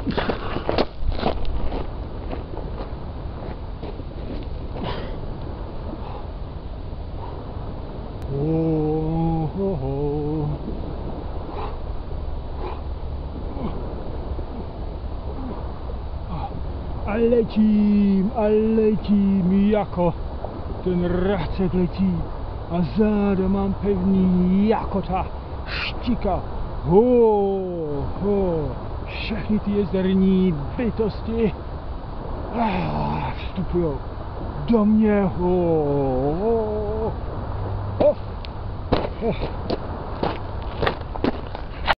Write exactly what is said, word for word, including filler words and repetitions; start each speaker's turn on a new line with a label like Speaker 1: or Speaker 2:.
Speaker 1: Oh, oh, oh. A lecím, a lecím jako ten racek letí a záda mám pevný jako ta štika. Ho, ho, všechny ty jezerní bytosti ah, vstupují do mě. Ho, ho, ho, ho.